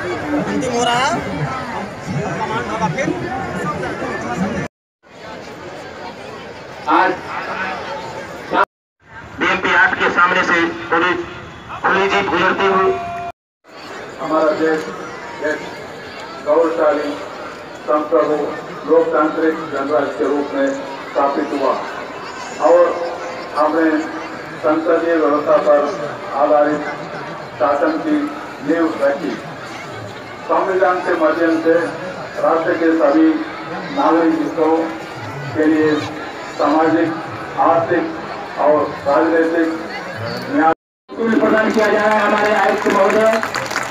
अंतिम हो रहा है। आज BMP 8 के सामने से खुली जीत गुजरती हुई हमारा देश एक गौरवशाली संप्रभु लोकतांत्रिक गणराज्य के रूप में स्थापित हुआ और हमने संसदीय व्यवस्था पर आधारित शासन की नींव रखी। संविधान के माध्यम से राष्ट्र के सभी नागरिक हितों के लिए सामाजिक, आर्थिक और राजनीतिक न्याय प्रदान किया जा रहा है। हमारे आयुक्त महोदय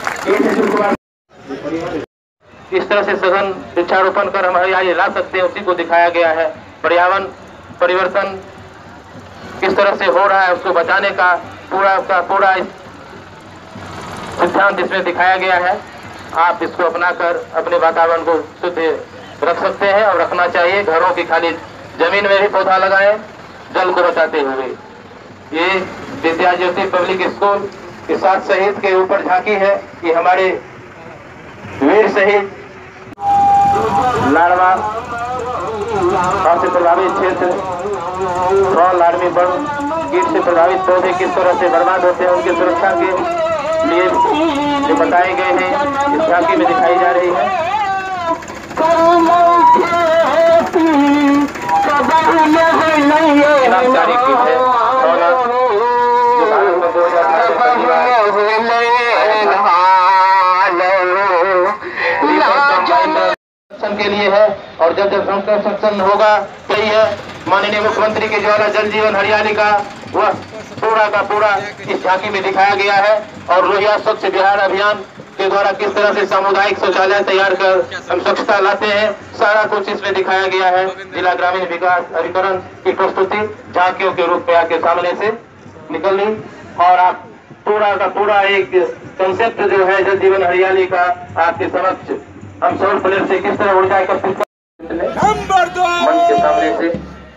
इस तरह से सघन वृक्षारोपण कर हम हरियाली ला सकते हैं, उसी को दिखाया गया है। पर्यावरण परिवर्तन किस तरह से हो रहा है उसको बचाने का पूरा सिद्धांत इसमें दिखाया गया है। आप इसको अपनाकर अपने वातावरण को शुद्ध रख सकते हैं और रखना चाहिए। घरों की खाली जमीन में भी पौधा लगाएं, जल को बचाते हुए। ये विद्या ज्योति पब्लिक स्कूल के साथ शहीद के ऊपर झांकी है। ये हमारे वीर शहीद लाडवा से प्रभावित क्षेत्र लाडमी बम कीट से प्रभावित पौधे किस तरह से बर्बाद होते हैं, उनकी सुरक्षा के लिए जो बताए गए हैं इस झांकी में दिखाई जा रही है। क्रांतिकारी कीट है के लिए है। और जब संरक्षण होगा सही है। माननीय मुख्यमंत्री के द्वारा जल जीवन हरियाली का वह पूरा का पूरा इस झांकी में दिखाया गया है। और लोहिया स्वच्छ बिहार अभियान के द्वारा किस तरह से सामुदायिक शौचालय तैयार कर हम स्वच्छता लाते हैं, सारा कुछ इसमें दिखाया गया है। जिला ग्रामीण विकास अभिकरण की प्रस्तुति झांकियों के रूप में आपके सामने से निकल ली। और आप पूरा का पूरा एक कंसेप्ट जो है जल जीवन हरियाली का आपके समक्ष हम सौर प्लेट से किस तरह ऊर्जा एकत्रित मन के सामने से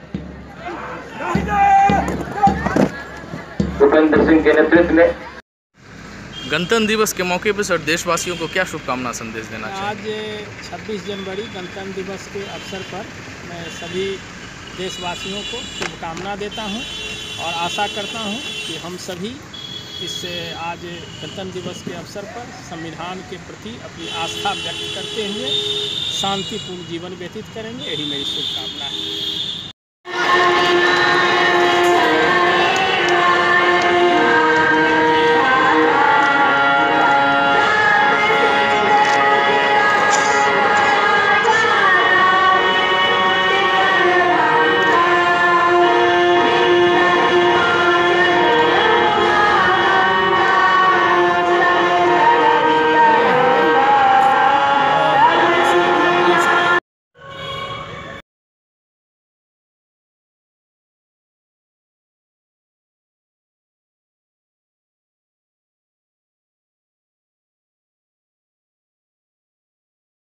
भूपेंद्र सिंह के नेतृत्व में। गणतंत्र दिवस के मौके पर सर देशवासियों को क्या शुभकामना संदेश देना चाहिए? आज 26 जनवरी गणतंत्र दिवस के अवसर पर मैं सभी देशवासियों को शुभकामना देता हूं और आशा करता हूं कि हम सभी इस आज गणतंत्र दिवस के अवसर पर संविधान के प्रति अपनी आस्था व्यक्त करते हुए शांतिपूर्ण जीवन व्यतीत करेंगे। यही मेरी शुभकामना है।